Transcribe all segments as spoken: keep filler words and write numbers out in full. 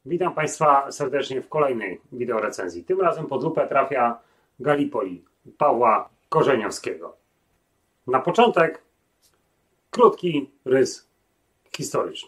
Witam Państwa serdecznie w kolejnej wideorecenzji. Tym razem pod lupę trafia Gallipoli Pawła Korzeniowskiego. Na początek krótki rys historyczny.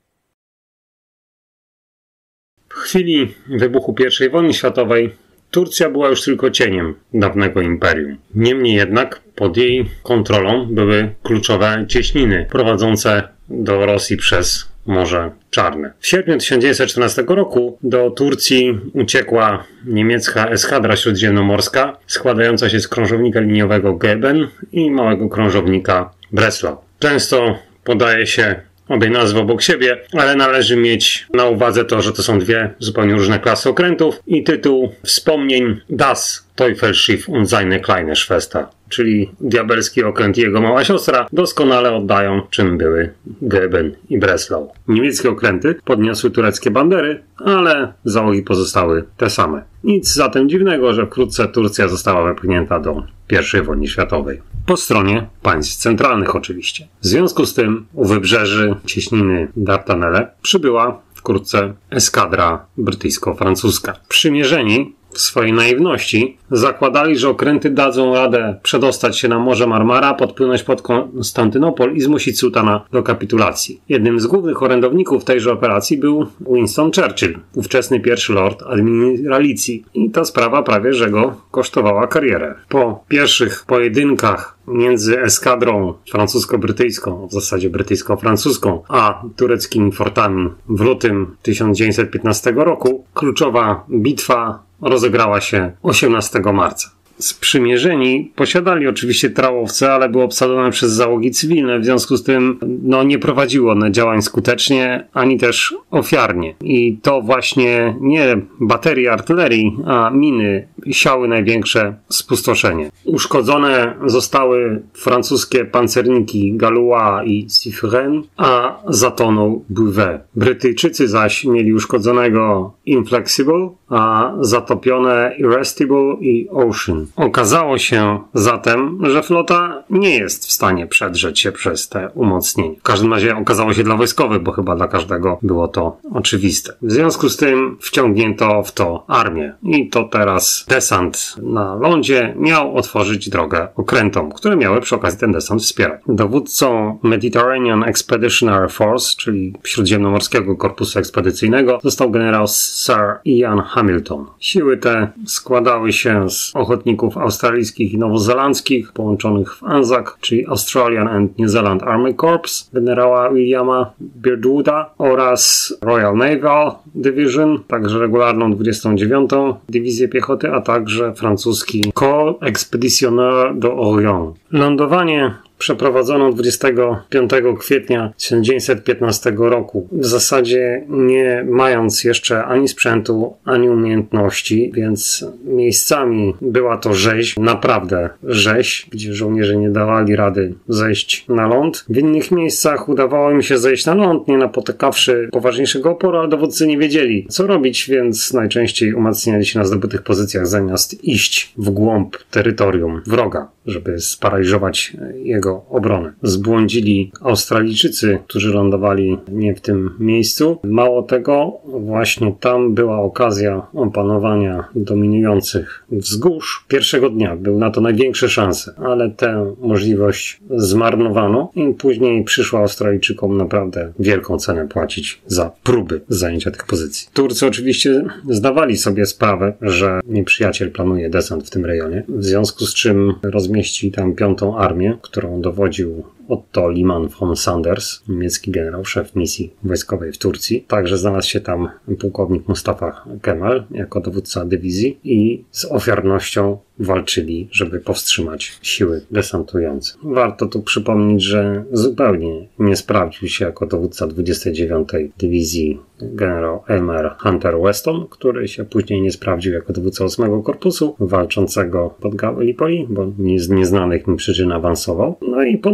W chwili wybuchu pierwszej wojny światowej Turcja była już tylko cieniem dawnego imperium. Niemniej jednak pod jej kontrolą były kluczowe cieśniny prowadzące do Rosji przez Morze Czarne. W sierpniu tysiąc dziewięćset czternastego roku do Turcji uciekła niemiecka eskadra śródziemnomorska składająca się z krążownika liniowego Geben i małego krążownika Breslau. Często podaje się obie nazwy obok siebie, ale należy mieć na uwadze to, że to są dwie zupełnie różne klasy okrętów i tytuł wspomnień Das Teufelschiff und seine kleine Schwester, czyli diabelski okręt i jego mała siostra, doskonale oddają, czym były Geben i Breslau. Niemieckie okręty podniosły tureckie bandery, ale załogi pozostały te same. Nic zatem dziwnego, że wkrótce Turcja została wepchnięta do pierwszej wojny światowej. Po stronie państw centralnych oczywiście. W związku z tym u wybrzeży cieśniny Dardanelle przybyła wkrótce eskadra brytyjsko-francuska. Przymierzeni w swojej naiwności zakładali, że okręty dadzą radę przedostać się na Morze Marmara, podpłynąć pod Konstantynopol i zmusić sułtana do kapitulacji. Jednym z głównych orędowników tejże operacji był Winston Churchill, ówczesny pierwszy lord admiralicji. I ta sprawa prawie że go kosztowała karierę. Po pierwszych pojedynkach między eskadrą francusko-brytyjską, w zasadzie brytyjsko-francuską, a tureckimi fortami w lutym tysiąc dziewięćset piętnastego roku kluczowa bitwa rozegrała się osiemnastego marca. Sprzymierzeni posiadali oczywiście trałowce, ale były obsadzone przez załogi cywilne, w związku z tym no, nie prowadziło one działań skutecznie, ani też ofiarnie. I to właśnie nie baterie artylerii, a miny siały największe spustoszenie. Uszkodzone zostały francuskie pancerniki Galois i Siffren, a zatonął Bouvet. Brytyjczycy zaś mieli uszkodzonego Inflexible, a zatopione Irresistible i Ocean. Okazało się zatem, że flota nie jest w stanie przedrzeć się przez te umocnienia. W każdym razie okazało się dla wojskowych, bo chyba dla każdego było to oczywiste. W związku z tym wciągnięto w to armię i to teraz desant na lądzie miał otworzyć drogę okrętom, które miały przy okazji ten desant wspierać. Dowódcą Mediterranean Expeditionary Force, czyli Śródziemnomorskiego Korpusu Ekspedycyjnego, został generał Sir Ian Hamilton. Siły te składały się z ochotników australijskich i nowozelandzkich połączonych w ANZAC, czyli Australian and New Zealand Army Corps generała Williama Beardwooda oraz Royal Naval Division, także regularną dwudziestą dziewiątą Dywizję Piechoty, a także francuski Corps Expéditionnaire d'Orient. Lądowanie przeprowadzono dwudziestego piątego kwietnia tysiąc dziewięćset piętnastego roku. W zasadzie nie mając jeszcze ani sprzętu, ani umiejętności, więc miejscami była to rzeź, naprawdę rzeź, gdzie żołnierze nie dawali rady zejść na ląd. W innych miejscach udawało im się zejść na ląd, nie napotykawszy poważniejszego oporu, ale dowódcy nie wiedzieli, co robić, więc najczęściej umacniali się na zdobytych pozycjach, zamiast iść w głąb terytorium wroga, żeby sparaliżować jego obronę. Zbłądzili Australijczycy, którzy lądowali nie w tym miejscu. Mało tego, właśnie tam była okazja opanowania dominujących wzgórz. Pierwszego dnia były na to największe szanse, ale tę możliwość zmarnowano i później przyszło Australijczykom naprawdę wielką cenę płacić za próby zajęcia tych pozycji. Turcy oczywiście zdawali sobie sprawę, że nieprzyjaciel planuje desant w tym rejonie, w związku z czym rozmieścili tam piątą armię, którą dowodził Otto Liman von Sanders, niemiecki generał, szef misji wojskowej w Turcji. Także znalazł się tam pułkownik Mustafa Kemal jako dowódca dywizji i z ofiarnością walczyli, żeby powstrzymać siły desantujące. Warto tu przypomnieć, że zupełnie nie sprawdził się jako dowódca dwudziestej dziewiątej Dywizji generał Elmer Hunter Weston, który się później nie sprawdził jako dowódca ósmego Korpusu walczącego pod Gallipoli, bo z nieznanych mi przyczyn awansował. No i ponownie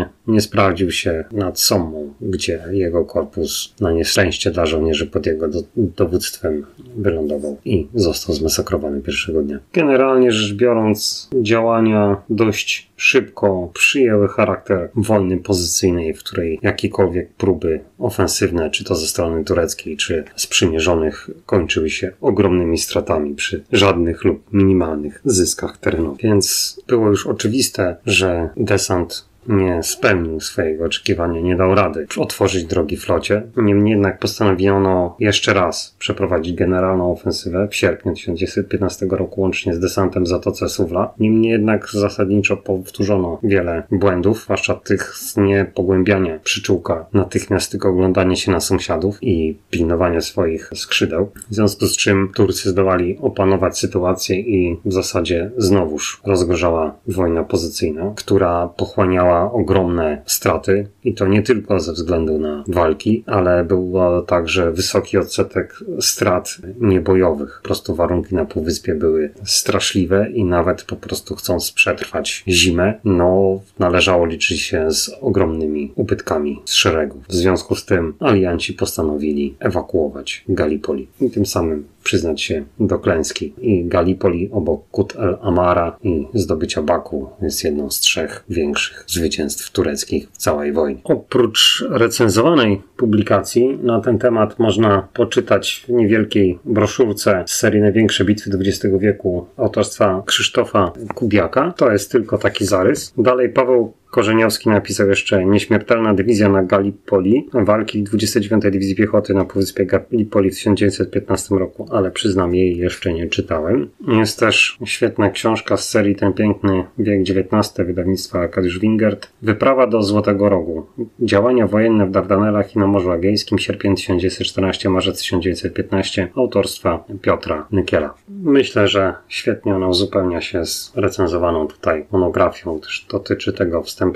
zupełnie nie sprawdził się nad Sommą, gdzie jego korpus na nieszczęście dla żołnierzy pod jego do, dowództwem wylądował i został zmasakrowany pierwszego dnia. Generalnie rzecz biorąc, działania dość szybko przyjęły charakter wojny pozycyjnej, w której jakiekolwiek próby ofensywne, czy to ze strony tureckiej, czy sprzymierzonych, kończyły się ogromnymi stratami przy żadnych lub minimalnych zyskach terenowych. Więc było już oczywiste, że desant nie spełnił swojego oczekiwania, nie dał rady otworzyć drogi flocie. Niemniej jednak postanowiono jeszcze raz przeprowadzić generalną ofensywę w sierpniu tysiąc dziewięćset piętnastego roku łącznie z desantem w Zatoce Suvla. Niemniej jednak zasadniczo powtórzono wiele błędów, zwłaszcza tych z niepogłębiania przyczółka, natychmiast tylko oglądanie się na sąsiadów i pilnowanie swoich skrzydeł. W związku z czym Turcy zdołali opanować sytuację i w zasadzie znowuż rozgorzała wojna pozycyjna, która pochłaniała ogromne straty i to nie tylko ze względu na walki, ale był także wysoki odsetek strat niebojowych. Po prostu warunki na półwyspie były straszliwe i nawet po prostu chcąc przetrwać zimę, no należało liczyć się z ogromnymi ubytkami z szeregów. W związku z tym alianci postanowili ewakuować Gallipoli i tym samym przyznać się do klęski. I Gallipoli obok Kut el Amara i zdobycia Baku jest jedną z trzech większych zwycięstw tureckich w całej wojnie. Oprócz recenzowanej publikacji na ten temat można poczytać w niewielkiej broszurce z serii Największe bitwy dwudziestego wieku autorstwa Krzysztofa Kubiaka. To jest tylko taki zarys. Dalej Paweł Korzeniowski napisał jeszcze Nieśmiertelna dywizja na Gallipoli, walki dwudziestej dziewiątej Dywizji Piechoty na półwyspie Gallipoli w tysiąc dziewięćset piętnastym roku, ale przyznam, jej jeszcze nie czytałem. Jest też świetna książka z serii Ten piękny wiek dziewiętnasty wydawnictwa Arkadiusz Wingert. Wyprawa do Złotego Rogu. Działania wojenne w Dardanelach i na Morzu Egejskim, sierpień tysiąc dziewięćset czternasty, marzec tysiąc dziewięćset piętnaście, autorstwa Piotra Nykiela. Myślę, że świetnie ona uzupełnia się z recenzowaną tutaj monografią, gdyż dotyczy tego wstępnego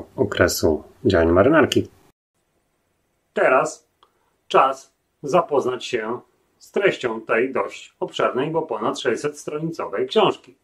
okresu działań marynarki. Teraz czas zapoznać się z treścią tej dość obszernej, bo ponad sześćset stronicowej książki.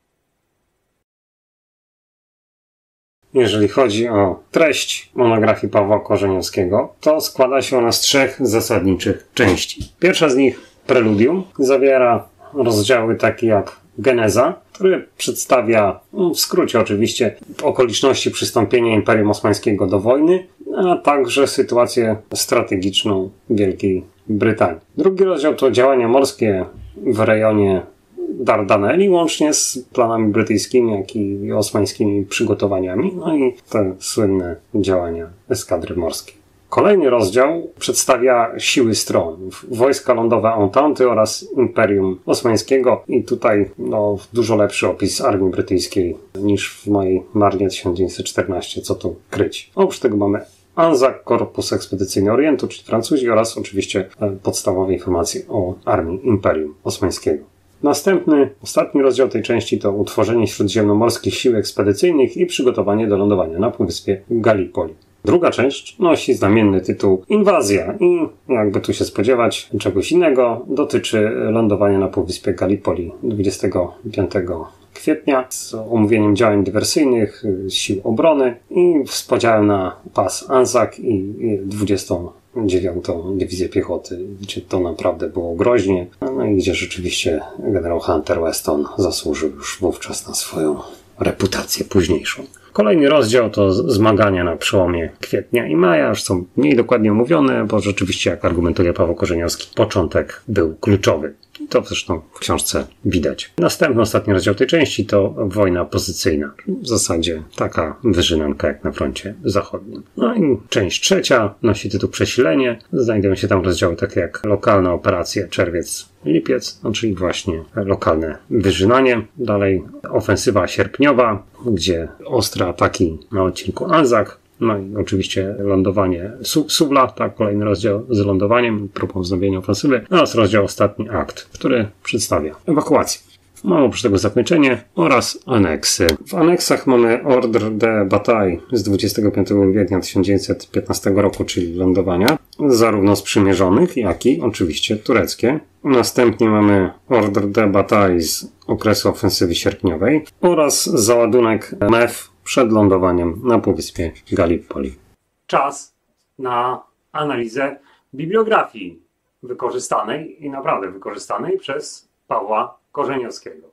Jeżeli chodzi o treść monografii Pawła Korzeniowskiego, to składa się ona z trzech zasadniczych części. Pierwsza z nich, preludium, zawiera rozdziały takie jak geneza, który przedstawia, w skrócie oczywiście, okoliczności przystąpienia Imperium Osmańskiego do wojny, a także sytuację strategiczną Wielkiej Brytanii. Drugi rozdział to działania morskie w rejonie Dardaneli, łącznie z planami brytyjskimi, jak i osmańskimi przygotowaniami, no i te słynne działania eskadry morskiej. Kolejny rozdział przedstawia siły stron, wojska lądowe Ententy oraz Imperium Osmańskiego i tutaj no, dużo lepszy opis armii brytyjskiej niż w mojej Marnie tysiąc dziewięćset czternaście, co tu kryć. Oprócz tego mamy Anzac, Korpus Ekspedycyjny Orientu, czyli Francuzi oraz oczywiście podstawowe informacje o armii Imperium Osmańskiego. Następny, ostatni rozdział tej części to utworzenie śródziemnomorskich sił ekspedycyjnych i przygotowanie do lądowania na półwyspie Gallipoli. Druga część nosi znamienny tytuł Inwazja i, jakby tu się spodziewać czegoś innego, dotyczy lądowania na półwyspie Gallipoli dwudziestego piątego kwietnia z omówieniem działań dywersyjnych, sił obrony i z podziałem na pas Anzac i dwudziestą dziewiątą Dywizję Piechoty, gdzie to naprawdę było groźnie, no i gdzie rzeczywiście generał Hunter Weston zasłużył już wówczas na swoją reputację późniejszą. Kolejny rozdział to zmagania na przełomie kwietnia i maja, już są mniej dokładnie omówione, bo rzeczywiście, jak argumentuje Paweł Korzeniowski, początek był kluczowy. I to zresztą w książce widać. Następny, ostatni rozdział tej części to wojna pozycyjna. W zasadzie taka wyżynanka jak na froncie zachodnim. No i część trzecia nosi tytuł Przesilenie. Znajdują się tam rozdziały takie jak lokalne operacje czerwiec-lipiec, no czyli właśnie lokalne wyżynanie. Dalej ofensywa sierpniowa, gdzie ostre ataki na odcinku Anzac. No i oczywiście lądowanie Suvla, tak, kolejny rozdział z lądowaniem, próbą wznowienia ofensywy, oraz rozdział ostatni akt, który przedstawia ewakuację. Mamy oprócz tego zakończenie oraz aneksy. W aneksach mamy Ordre de Bataille z dwudziestego piątego kwietnia tysiąc dziewięćset piętnastego roku, czyli lądowania, zarówno sprzymierzonych, jak i oczywiście tureckie. Następnie mamy Ordre de Bataille z okresu ofensywy sierpniowej oraz załadunek M E F przed lądowaniem na półwyspie Gallipoli. Czas na analizę bibliografii wykorzystanej i naprawdę wykorzystanej przez Pawła Korzeniowskiego.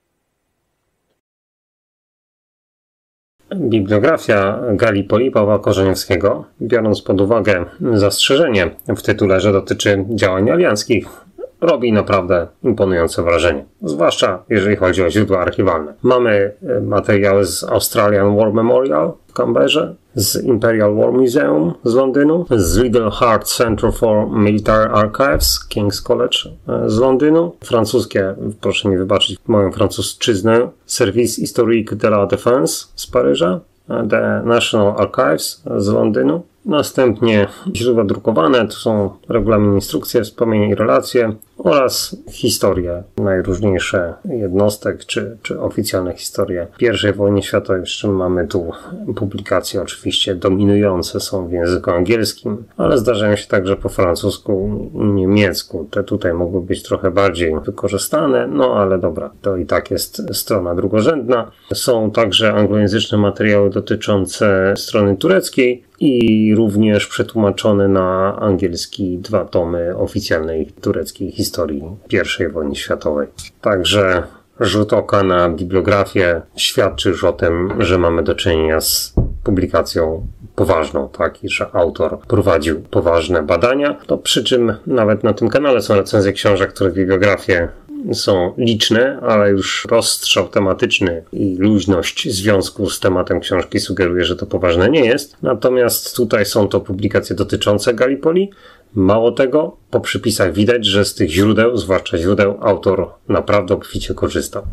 Bibliografia Gallipoli Pawła Korzeniowskiego, biorąc pod uwagę zastrzeżenie w tytule, że dotyczy działań alianckich, robi naprawdę imponujące wrażenie, zwłaszcza jeżeli chodzi o źródła archiwalne. Mamy materiały z Australian War Memorial w Canberrze, z Imperial War Museum z Londynu, z Liddell Hart Centre for Military Archives, King's College z Londynu, francuskie, proszę mi wybaczyć moją francusczyznę, Service Historique de la Défense z Paryża, The National Archives z Londynu. Następnie źródła drukowane, to są regulamin, instrukcje, wspomnienia i relacje oraz historie, najróżniejsze jednostek czy, czy oficjalne historie pierwszej wojny światowej, przy czym mamy tu publikacje oczywiście dominujące są w języku angielskim, ale zdarzają się także po francusku i niemiecku. Te tutaj mogły być trochę bardziej wykorzystane, no ale dobra, to i tak jest strona drugorzędna. Są także anglojęzyczne materiały dotyczące strony tureckiej i również przetłumaczone na angielski dwa tomy oficjalnej tureckiej historii pierwszej wojny światowej. Także rzut oka na bibliografię świadczy już o tym, że mamy do czynienia z publikacją poważną, tak, i że autor prowadził poważne badania. To przy czym nawet na tym kanale są recenzje książek, których bibliografie są liczne, ale już rozstrzał tematyczny i luźność związku z tematem książki sugeruje, że to poważne nie jest. Natomiast tutaj są to publikacje dotyczące Gallipoli. Mało tego, po przypisach widać, że z tych źródeł, zwłaszcza źródeł, autor naprawdę obficie korzystał.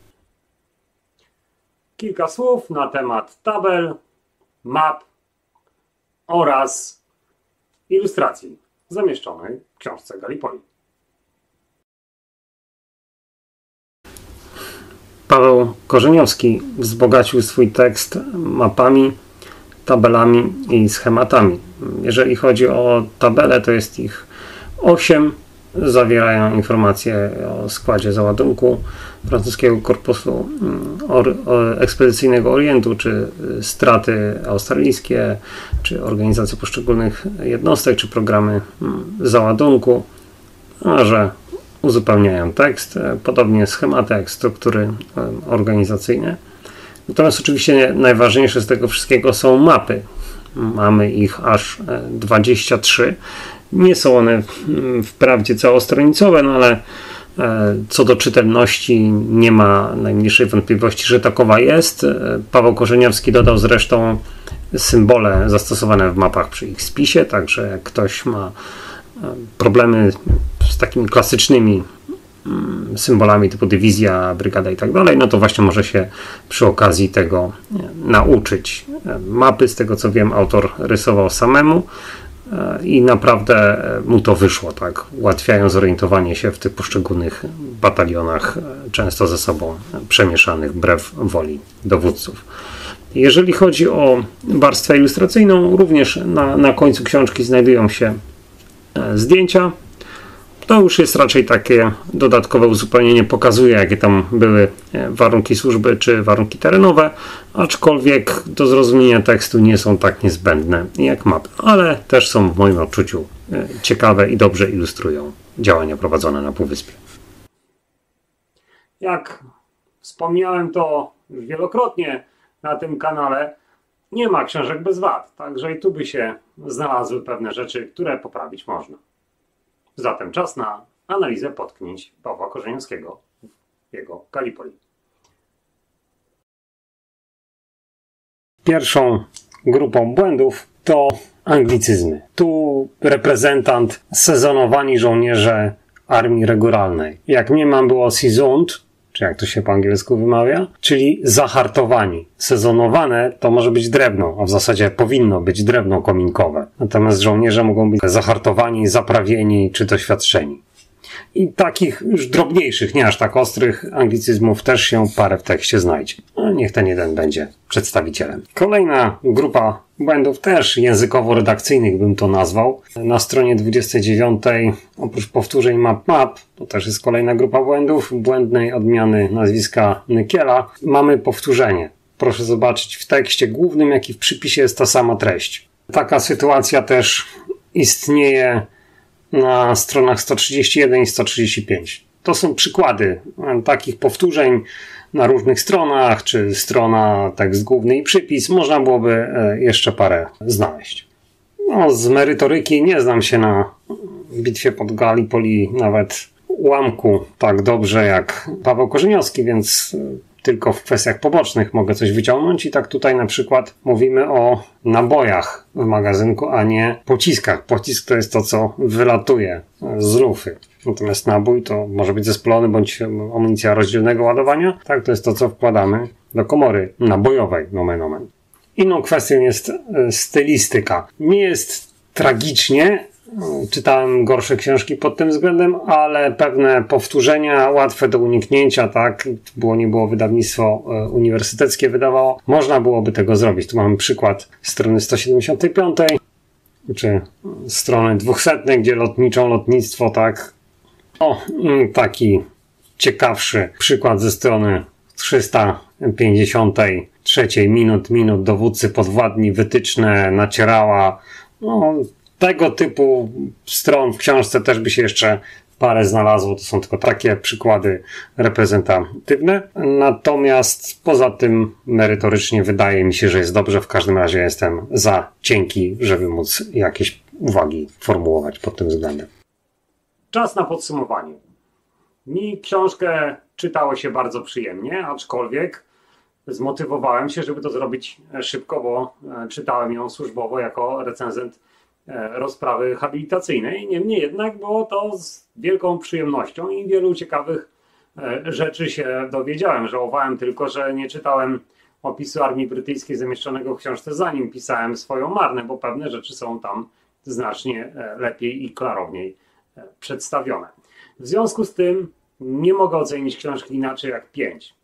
Kilka słów na temat tabel, map oraz ilustracji zamieszczonej w książce Gallipoli. Paweł Korzeniowski wzbogacił swój tekst mapami, tabelami i schematami. Jeżeli chodzi o tabele, to jest ich osiem. Zawierają informacje o składzie załadunku francuskiego korpusu or, or, ekspedycyjnego Orientu, czy straty australijskie, czy organizacje poszczególnych jednostek, czy programy załadunku, a że uzupełniają tekst, podobnie schematy jak struktury organizacyjne. Natomiast oczywiście najważniejsze z tego wszystkiego są mapy. Mamy ich aż dwadzieścia trzy. Nie są one wprawdzie całostronicowe, no ale co do czytelności nie ma najmniejszej wątpliwości, że takowa jest. Paweł Korzeniowski dodał zresztą symbole zastosowane w mapach przy ich spisie, także jak ktoś ma problemy z takimi klasycznymi symbolami typu dywizja, brygada i tak dalej, no to właśnie może się przy okazji tego nauczyć. Mapy, z tego co wiem, autor rysował samemu i naprawdę mu to wyszło, tak, ułatwiają zorientowanie się w tych poszczególnych batalionach, często ze sobą przemieszanych wbrew woli dowódców. Jeżeli chodzi o warstwę ilustracyjną, również na, na końcu książki znajdują się zdjęcia. To już jest raczej takie dodatkowe uzupełnienie, pokazuje jakie tam były warunki służby czy warunki terenowe, aczkolwiek do zrozumienia tekstu nie są tak niezbędne jak mapy, ale też są w moim odczuciu ciekawe i dobrze ilustrują działania prowadzone na Półwyspie. Jak wspomniałem to już wielokrotnie na tym kanale, nie ma książek bez wad, także i tu by się znalazły pewne rzeczy, które poprawić można. Zatem czas na analizę potknięć Pawła Korzeniowskiego w jego Gallipoli. Pierwszą grupą błędów to anglicyzmy. Tu reprezentant sezonowani żołnierze armii regularnej. Jak nie mam było seasoned, czy jak to się po angielsku wymawia, czyli zahartowani. Sezonowane to może być drewno, a w zasadzie powinno być drewno kominkowe. Natomiast żołnierze mogą być zahartowani, zaprawieni czy doświadczeni. I takich już drobniejszych, nie aż tak ostrych anglicyzmów też się parę w tekście znajdzie. No, niech ten jeden będzie przedstawicielem. Kolejna grupa błędów, też językowo-redakcyjnych bym to nazwał. Na stronie dwudziestej dziewiątej, oprócz powtórzeń map map, to też jest kolejna grupa błędów, błędnej odmiany nazwiska Nykiela, mamy powtórzenie. proszę zobaczyć, w tekście głównym, jak i w przypisie jest ta sama treść. Taka sytuacja też istnieje na stronach sto trzydzieści jeden i sto trzydzieści pięć. To są przykłady takich powtórzeń na różnych stronach, czy strona tekst główny i przypis. Można byłoby jeszcze parę znaleźć. No, z merytoryki nie znam się na bitwie pod Gallipoli nawet ułamku tak dobrze jak Paweł Korzeniowski, więc tylko w kwestiach pobocznych mogę coś wyciągnąć i tak tutaj na przykład mówimy o nabojach w magazynku, a nie pociskach. Pocisk to jest to, co wylatuje z lufy. Natomiast nabój to może być zespolony bądź amunicja rozdzielnego ładowania. Tak, to jest to, co wkładamy do komory nabojowej, nomen omen. Inną kwestią jest stylistyka. Nie jest tragicznie, czytałem gorsze książki pod tym względem, ale pewne powtórzenia łatwe do uniknięcia, tak, było nie było wydawnictwo uniwersyteckie wydawało, można byłoby tego zrobić. Tu mamy przykład strony sto siedemdziesiąt pięć, czy strony dwieście, gdzie lotniczą lotnictwo, tak. O, taki ciekawszy przykład ze strony trzysta pięćdziesiąt trzy, minut, minut, dowódcy podwładni, wytyczne, nacierała. No, tego typu stron w książce też by się jeszcze parę znalazło. To są tylko takie przykłady reprezentatywne. Natomiast poza tym merytorycznie wydaje mi się, że jest dobrze. W każdym razie jestem za cienki, żeby móc jakieś uwagi formułować pod tym względem. Czas na podsumowanie. Mi książkę czytało się bardzo przyjemnie, aczkolwiek zmotywowałem się, żeby to zrobić szybko, bo czytałem ją służbowo jako recenzent rozprawy habilitacyjnej. Niemniej jednak było to z wielką przyjemnością i wielu ciekawych rzeczy się dowiedziałem. Żałowałem tylko, że nie czytałem opisu armii brytyjskiej zamieszczonego w książce, zanim pisałem swoją Marnę, bo pewne rzeczy są tam znacznie lepiej i klarowniej przedstawione. W związku z tym nie mogę ocenić książki inaczej jak pięć.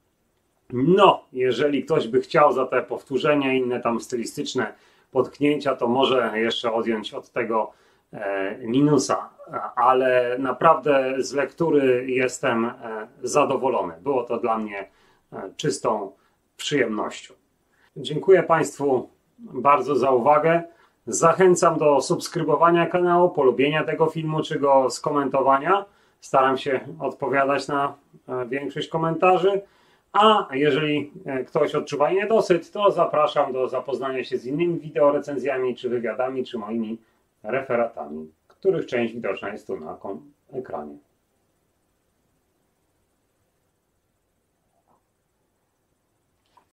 No, jeżeli ktoś by chciał za te powtórzenia, inne tam stylistyczne potknięcia, to może jeszcze odjąć od tego e, minusa, ale naprawdę z lektury jestem e, zadowolony. Było to dla mnie e, czystą przyjemnością. Dziękuję Państwu bardzo za uwagę. Zachęcam do subskrybowania kanału, polubienia tego filmu czy go skomentowania. Staram się odpowiadać na e, większość komentarzy. A jeżeli ktoś odczuwa niedosyt, to zapraszam do zapoznania się z innymi wideorecenzjami, czy wywiadami, czy moimi referatami, których część widoczna jest tu na ekranie.